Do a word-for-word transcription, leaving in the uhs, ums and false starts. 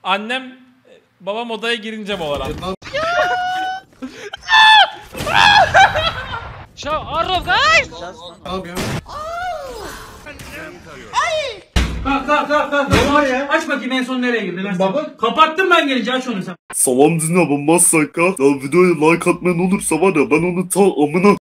Annem, babam odaya girince mi olan? Şu Arrow guys. Kalk kalk kalk kalk. Ne var ya? Aç bakayım en son nereye girdin? Baba. Kapattım ben gelince, aç onu sen. Salam dinle ben Masaka. Ya videoya like atmayan olursa var ya ben onu ta amına